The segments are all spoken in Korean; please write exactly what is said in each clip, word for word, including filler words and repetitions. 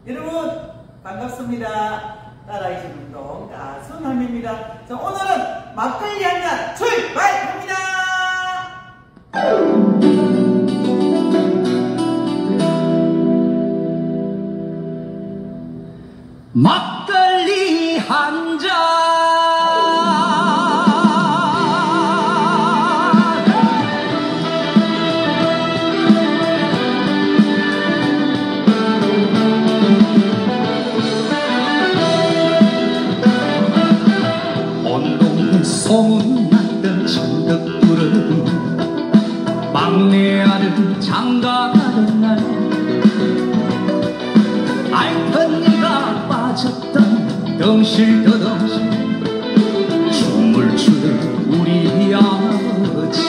여러분 반갑습니다. 따라이신 운동 가수 남입니다. 자, 오늘은 막걸리 한잔 출발합니다. 막걸리 한잔 소문났던 천덕부르기 막내 아들 장가가는 날 알턴니가 빠졌던 덩실더덩실 춤을 추던 우리 아버지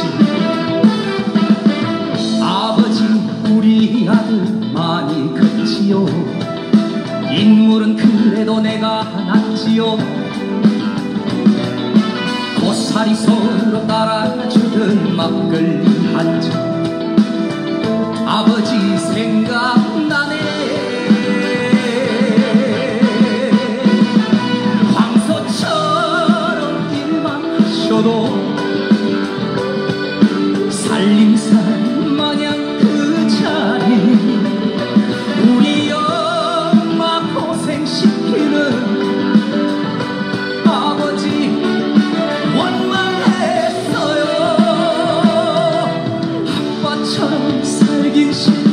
아버지 우리 아들 많이 컸지요. 인물은 그래도 내가 낫지요. 고사리 서로 따라주던 막걸리 한잔 아버지 생각나네. 황소처럼 일만 하셔도 살림살 마냥 그 자리 우리 엄마 고생시키는 아버지 원망했어요. 아빠처럼 살긴 싫어.